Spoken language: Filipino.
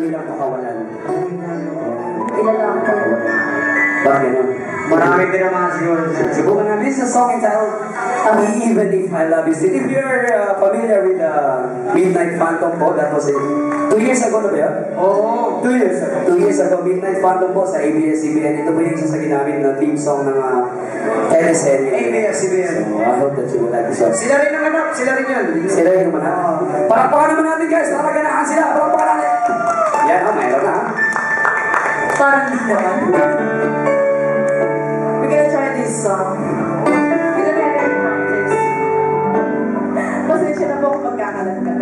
nilang pakawalan. Ilan lang po. Bakit ganun? Marami din naman siguro. Subukan namin. This is a song entitled Even If I Love You Still. If you're familiar with Midnight Phantom po, that was 2 years ago na ba yun? Oo. 2 years ago. 2 years ago, Midnight Phantom po sa ABS-CBN. Ito po yung sasagin namin na theme song ng teleserye. ABS-CBN. So, I hope that you will like this one. Sila rin naman ako. Sila rin yan. Sila rin naman ha. Palakpakan naman natin guys. Nakaganahan sila. Palakpakan natin. Yan, mayroon na ha. Parang hindi naman. We're gonna try this song. We don't have any practice. Pasensya na po kung magkakalat ka.